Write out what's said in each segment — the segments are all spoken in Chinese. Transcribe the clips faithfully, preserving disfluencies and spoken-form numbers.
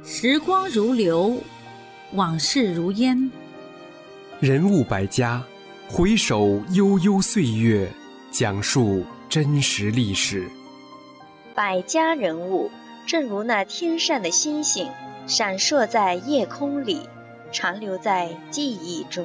时光如流，往事如烟。 人物百家，回首悠悠岁月，讲述真实历史。 百家人物正如那天上的星星，闪烁在夜空里，长留在记忆中。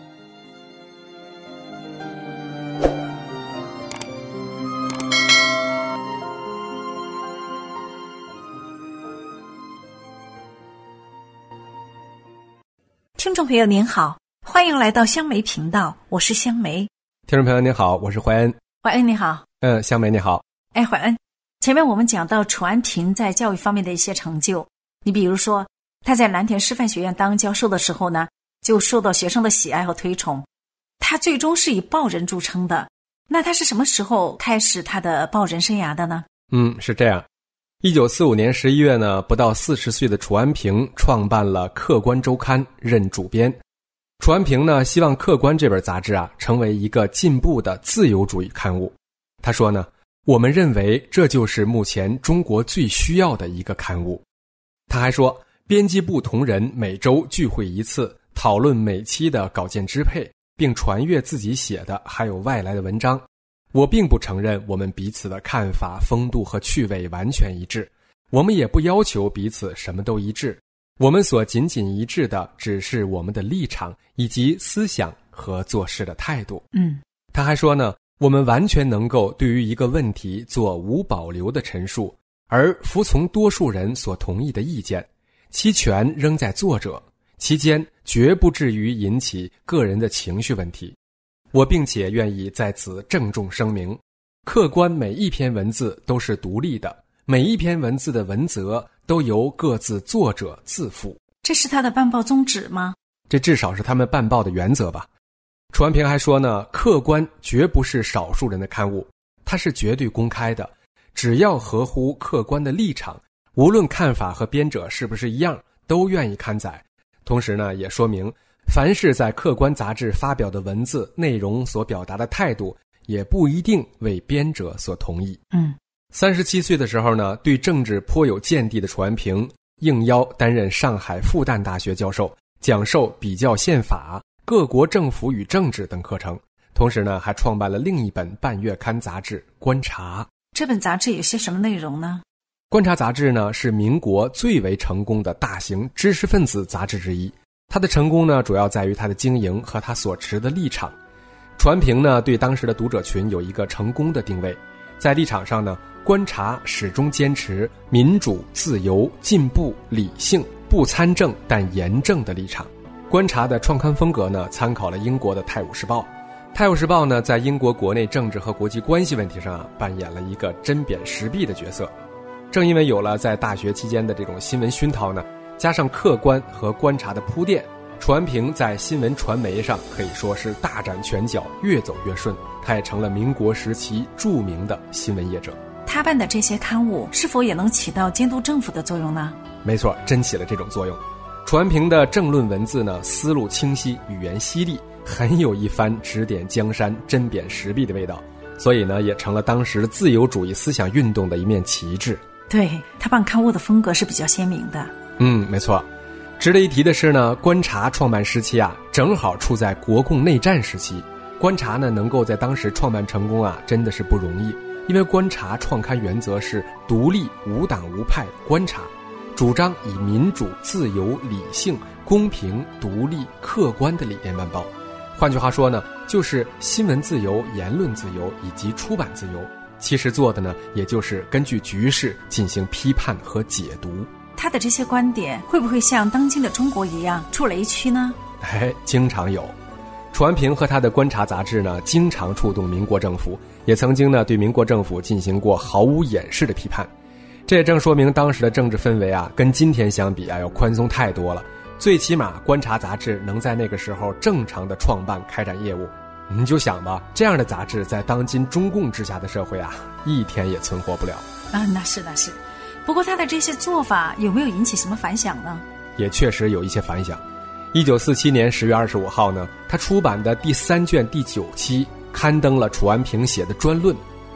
听众朋友您好，欢迎来到香梅频道，我是香梅。 听众朋友您好，我是怀恩。 怀恩你好。 嗯，香梅你好。 哎，怀恩，前面我们讲到楚安平在教育方面的一些成就，你比如说他在蓝田师范学院当教授的时候呢，就受到学生的喜爱和推崇。他最终是以报人著称的。那他是什么时候开始他的报人生涯的呢？ 嗯，是这样。一九四五年十一月呢，不到四十岁的楚安平创办了《客观周刊》，任主编。楚安平呢，希望《客观》这本杂志啊，成为一个进步的自由主义刊物。他说呢，我们认为这就是目前中国最需要的一个刊物。他还说，编辑部同仁每周聚会一次，讨论每期的稿件支配，并传阅自己写的还有外来的文章。我并不承认我们彼此的看法、风度和趣味完全一致，我们也不要求彼此什么都一致。我们所仅仅一致的，只是我们的立场以及思想和做事的态度。 嗯， 他还说呢，我们完全能够对于一个问题做无保留的陈述，而服从多数人所同意的意见，其权仍在作者，其间绝不至于引起个人的情绪问题。我并且愿意在此郑重声明，客观每一篇文字都是独立的，每一篇文字的文责都由各自作者自负。 这是他的办报宗旨吗？ 这至少是他们办报的原则吧。楚安平还说呢，客观绝不是少数人的刊物，它是绝对公开的，只要合乎客观的立场，无论看法和编者是不是一样，都愿意刊载。同时呢，也说明凡是在客观杂志发表的文字内容所表达的态度，也不一定为编者所同意。 嗯， 三十七岁的时候呢，对政治颇有见地的楚安平应邀担任上海复旦大学教授，讲授比较宪法、各国政府与政治等课程。同时呢，还创办了另一本半月刊杂志《观察》。 这本杂志有些什么内容呢？ 观察杂志呢，是民国最为成功的大型知识分子杂志之一。它的成功呢，主要在于它的经营和它所持的立场。楚安平呢，对当时的读者群有一个成功的定位。在立场上呢，观察始终坚持民主、自由、进步、理性，不参政但严正的立场。观察的创刊风格呢，参考了英国的《泰晤士报》。《泰晤士报》呢，在英国国内政治和国际关系问题上啊，扮演了一个针砭时弊的角色。正因为有了在大学期间的这种新闻熏陶呢，加上客观和观察的铺垫，楚安平在新闻传媒上可以说是大展拳脚，越走越顺。他也成了民国时期著名的新闻业者。 他办的这些刊物是否也能起到监督政府的作用呢？ 没错，真起了这种作用。楚安平的政论文字呢，思路清晰，语言犀利，很有一番指点江山、针砭时弊的味道，所以呢，也成了当时自由主义思想运动的一面旗帜。 对，他办刊物的风格是比较鲜明的。 嗯，没错。值得一提的是呢，观察创办时期啊，正好处在国共内战时期。观察呢，能够在当时创办成功啊，真的是不容易。因为观察创刊原则是独立、无党无派观察，主张以民主、自由、理性、公平、独立、客观的理念办报。换句话说呢，就是新闻自由、言论自由以及出版自由。其实做的呢，也就是根据局势进行批判和解读。 他的这些观点会不会像当今的中国一样出雷区呢？ 哎，经常有。楚安平和他的观察杂志呢，经常触动民国政府，也曾经呢对民国政府进行过毫无掩饰的批判。这也正说明当时的政治氛围啊，跟今天相比啊，要宽松太多了。最起码观察杂志能在那个时候正常的创办开展业务。你就想吧，这样的杂志在当今中共治下的社会啊，一天也存活不了啊。那是那是。不过他的这些做法有没有引起什么反响呢？ 也确实有一些反响。一九四七年十月二十五号呢，他出版的第三卷第九期刊登了楚安平写的专论，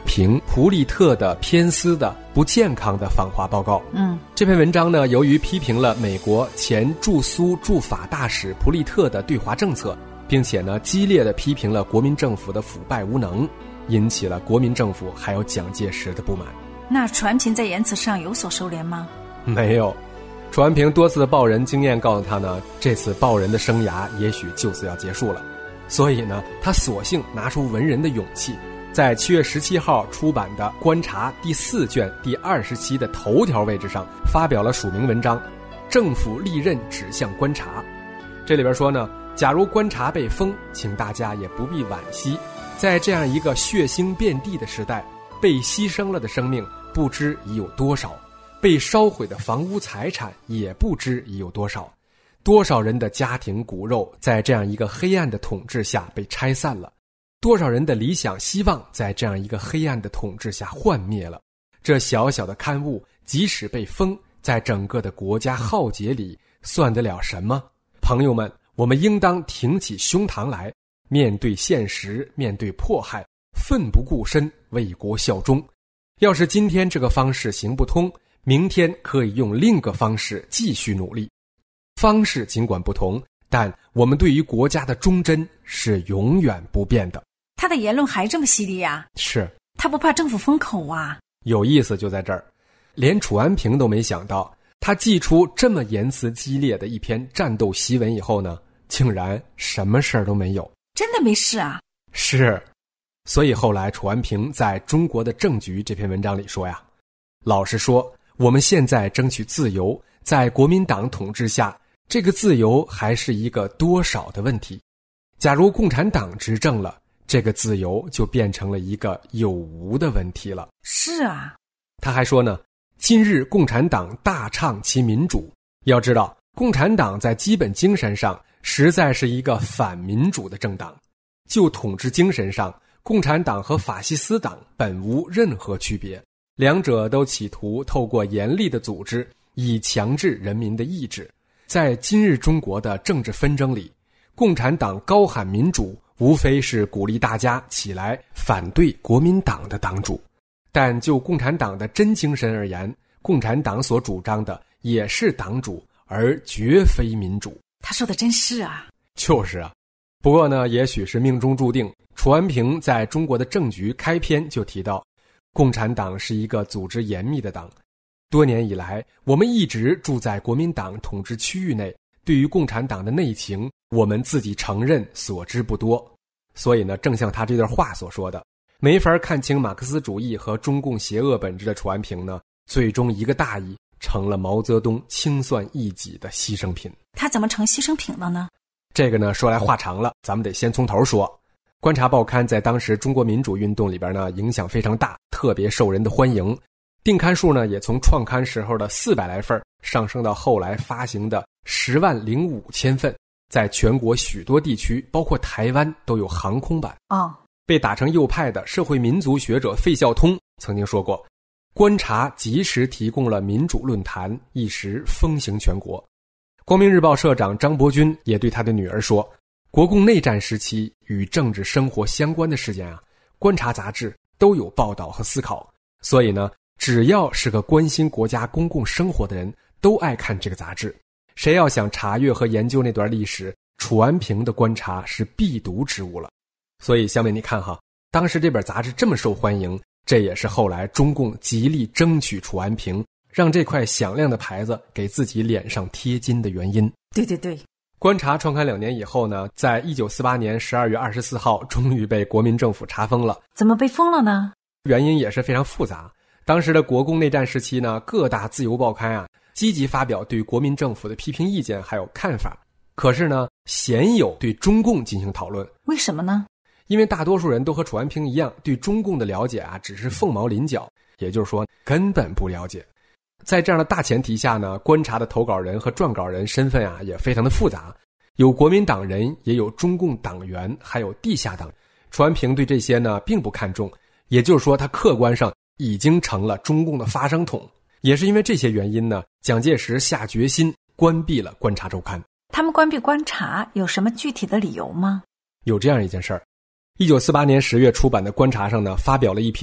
评普利特的偏私的不健康的访华报告。 嗯， 这篇文章呢，由于批评了美国前驻苏驻法大使普利特的对华政策，并且呢激烈地批评了国民政府的腐败无能，引起了国民政府还有蒋介石的不满。 那传平在言辞上有所收敛吗？ 没有，楚安平多次的报人经验告诉他呢，这次报人的生涯也许就此要结束了，所以呢，他索性拿出文人的勇气，在七月十七号出版的《观察》第四卷第二十期的头条位置上发表了署名文章《政府历任指向观察》。这里边说呢，假如观察被封，请大家也不必惋惜，在这样一个血腥遍地的时代，被牺牲了的生命不知已有多少，被烧毁的房屋财产也不知已有多少，多少人的家庭骨肉在这样一个黑暗的统治下被拆散了，多少人的理想希望在这样一个黑暗的统治下幻灭了。这小小的刊物即使被封，在整个的国家浩劫里算得了什么？朋友们，我们应当挺起胸膛来，面对现实，面对迫害，奋不顾身，为国效忠。要是今天这个方式行不通，明天可以用另一个方式继续努力。方式尽管不同，但我们对于国家的忠贞是永远不变的。 他的言论还这么犀利啊？ 是， 他不怕政府封口啊？ 有意思就在这儿，连楚安平都没想到，他寄出这么言辞激烈的一篇战斗檄文以后呢，竟然什么事儿都没有。 真的没事啊？ 是。所以后来楚安平在《中国的政局》这篇文章里说呀，老实说，我们现在争取自由，在国民党统治下，这个自由还是一个多少的问题。假如共产党执政了，这个自由就变成了一个有无的问题了。 是啊。 他还说呢，今日共产党大倡其民主，要知道共产党在基本精神上实在是一个反民主的政党，就统治精神上，共产党和法西斯党本无任何区别，两者都企图透过严厉的组织以强制人民的意志。在今日中国的政治纷争里，共产党高喊民主，无非是鼓励大家起来反对国民党的党主。但就共产党的真精神而言，共产党所主张的也是党主，而绝非民主。 他说的真是啊。 就是啊。不过呢，也许是命中注定，楚安平在中国的政局开篇就提到，共产党是一个组织严密的党。多年以来，我们一直住在国民党统治区域内，对于共产党的内情，我们自己承认所知不多。所以呢，正像他这段话所说的，没法看清马克思主义和中共邪恶本质的楚安平呢，最终一个大意，成了毛泽东清算异己的牺牲品。 他怎么成牺牲品了呢？ 这个呢，说来话长了，咱们得先从头说。观察报刊在当时中国民主运动里边呢，影响非常大，特别受人的欢迎。订刊数呢，也从创刊时候的四百来份上升到后来发行的十万零五千份，在全国许多地区，包括台湾都有航空版。 哦， 被打成右派的社会民族学者费孝通曾经说过，观察及时提供了民主论坛，一时风行全国。光明日报社长张伯钧也对他的女儿说，国共内战时期与政治生活相关的事件啊，观察杂志都有报道和思考，所以呢，只要是个关心国家公共生活的人，都爱看这个杂志。谁要想查阅和研究那段历史，楚安平的观察是必读之物了。所以下面你看哈，当时这本杂志这么受欢迎，这也是后来中共极力争取楚安平，让这块响亮的牌子给自己脸上贴金的原因。 对对对。 观察创刊两年以后呢，在一九四八年十二月二十四号终于被国民政府查封了。 怎么被封了呢？ 原因也是非常复杂。当时的国共内战时期呢，各大自由报刊啊，积极发表对国民政府的批评意见还有看法，可是呢，鲜有对中共进行讨论。 为什么呢？ 因为大多数人都和楚安平一样，对中共的了解啊，只是凤毛麟角，也就是说根本不了解。在这样的大前提下呢，观察的投稿人和撰稿人身份啊，也非常的复杂，有国民党人，也有中共党员，还有地下党。楚安平对这些呢并不看重，也就是说他客观上已经成了中共的发声筒。也是因为这些原因呢，蒋介石下决心关闭了观察周刊。 他们关闭观察有什么具体的理由吗？ 有这样一件事儿，一九四八年十月出版的观察上呢，发表了一篇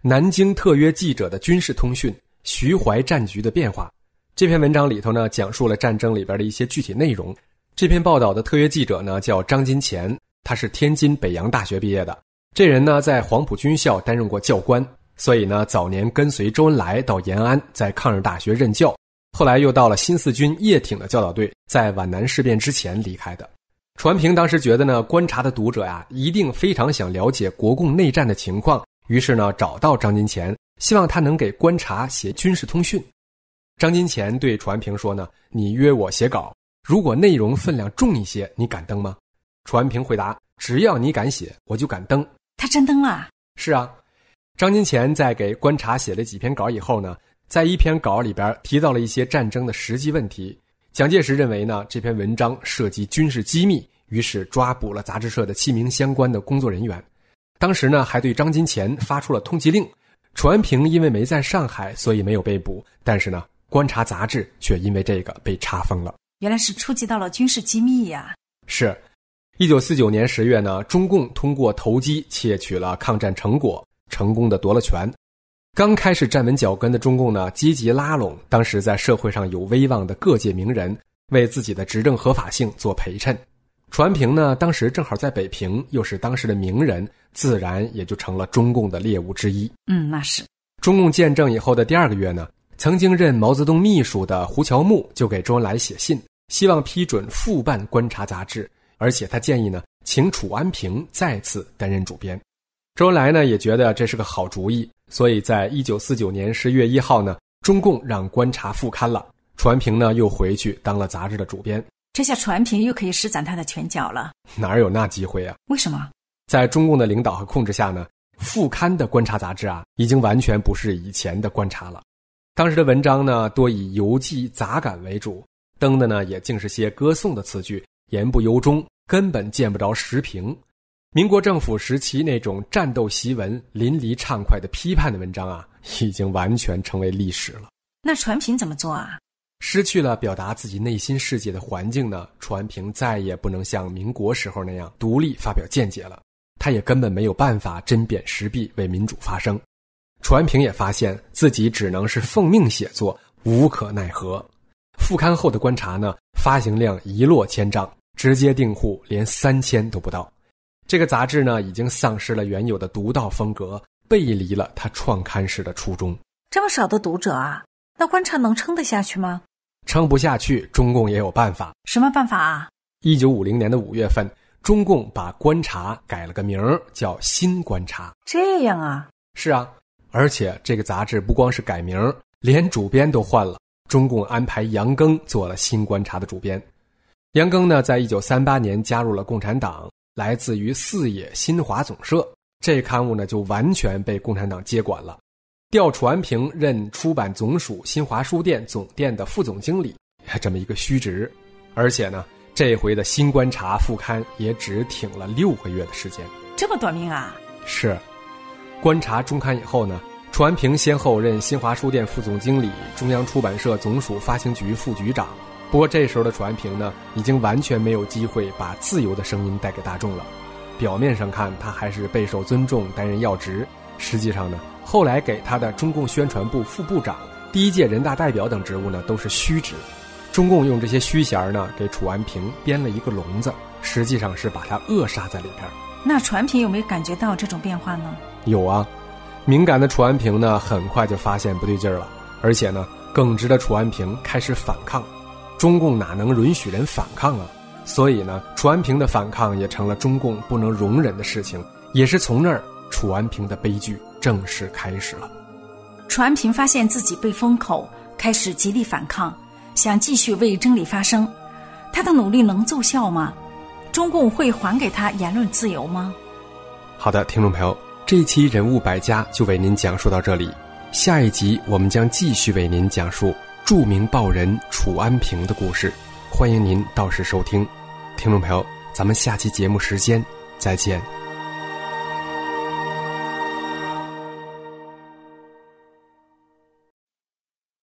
南京特约记者的军事通讯，徐淮战局的变化。这篇文章里头呢，讲述了战争里边的一些具体内容。这篇报道的特约记者呢，叫张金钱，他是天津北洋大学毕业的。这人呢，在黄埔军校担任过教官，所以呢，早年跟随周恩来到延安，在抗日大学任教，后来又到了新四军叶挺的教导队，在皖南事变之前离开的。传平当时觉得呢，观察的读者呀，一定非常想了解国共内战的情况，于是呢，找到张金钱，希望他能给观察写军事通讯。张金钱对传平说呢，你约我写稿，如果内容分量重一些，你敢登吗？传平回答，只要你敢写，我就敢登。 他真登了？ 是啊。张金钱在给观察写了几篇稿以后呢，在一篇稿里边提到了一些战争的实际问题。蒋介石认为呢，这篇文章涉及军事机密，于是抓捕了杂志社的七名相关的工作人员。当时呢，还对张金钱发出了通缉令。传平因为没在上海，所以没有被捕，但是呢，观察杂志却因为这个被查封了。 原来是触及到了军事机密呀、啊。 是。一九四九年十月呢，中共通过投机窃取了抗战成果，成功的夺了权。刚开始站稳脚跟的中共呢，积极拉拢当时在社会上有威望的各界名人，为自己的执政合法性做陪衬。传平呢，当时正好在北平，又是当时的名人，自然也就成了中共的猎物之一。 嗯，那是。 中共建政以后的第二个月呢，曾经任毛泽东秘书的胡乔木就给周恩来写信，希望批准复办观察杂志，而且他建议呢，请楚安平再次担任主编。周恩来呢也觉得这是个好主意，所以在一九四九年十月一号呢，中共让观察复刊了，传平呢又回去当了杂志的主编。 这下传平又可以施展他的拳脚了。 哪有那机会啊？ 为什么？ 在中共的领导和控制下呢，复刊的观察杂志啊，已经完全不是以前的观察了。当时的文章呢，多以游记杂感为主，登的呢也竟是些歌颂的词句，言不由衷，根本见不着实评。民国政府时期那种战斗檄文淋漓畅快的批判的文章啊，已经完全成为历史了。 那传平怎么做啊？ 失去了表达自己内心世界的环境呢，传平再也不能像民国时候那样独立发表见解了，他也根本没有办法针砭时弊，为民主发声。传平也发现自己只能是奉命写作，无可奈何。复刊后的观察呢，发行量一落千丈，直接订户连三千都不到。这个杂志呢，已经丧失了原有的独到风格，背离了他创刊时的初衷。 这么少的读者啊，那观察能撑得下去吗？ 撑不下去，中共也有办法。 什么办法啊？ 一九五零年的五月份，中共把观察改了个名儿，叫新观察。 这样啊？ 是啊，而且这个杂志不光是改名，连主编都换了。中共安排杨庚做了新观察的主编。杨庚呢，在一九三八年加入了共产党，来自于四野新华总社，这刊物呢就完全被共产党接管了。调传平任出版总署新华书店总店的副总经理，这么一个虚职。而且呢，这回的新观察复刊也只挺了六个月的时间。 这么短命啊？ 是。观察中刊以后呢，传平先后任新华书店副总经理、中央出版社总署发行局副局长。不过这时候的传平呢，已经完全没有机会把自由的声音带给大众了。表面上看他还是备受尊重，担任要职，实际上呢，后来给他的中共宣传部副部长、第一届人大代表等职务呢，都是虚职。中共用这些虚衔呢，给楚安平编了一个笼子，实际上是把他扼杀在里边。 那传平有没有感觉到这种变化呢？ 有啊，敏感的楚安平呢，很快就发现不对劲儿了，而且呢，耿直的楚安平开始反抗。中共哪能允许人反抗啊？所以呢，楚安平的反抗也成了中共不能容忍的事情。也是从那儿，楚安平的悲剧正式开始了。 楚安平发现自己被封口，开始极力反抗，想继续为真理发声。他的努力能奏效吗？中共会还给他言论自由吗？ 好的，听众朋友，这一期人物百家就为您讲述到这里。下一集我们将继续为您讲述著名报人楚安平的故事，欢迎您到时收听。听众朋友，咱们下期节目时间再见。